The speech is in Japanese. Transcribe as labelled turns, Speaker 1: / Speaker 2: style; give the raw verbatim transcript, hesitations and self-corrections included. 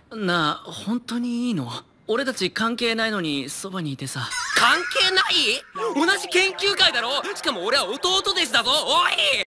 Speaker 1: なあ、本当にいいの？俺たち関係ないのにそばにいてさ。
Speaker 2: 関係ない？同じ研究会だろ。しかも俺は弟弟子だぞ。おい！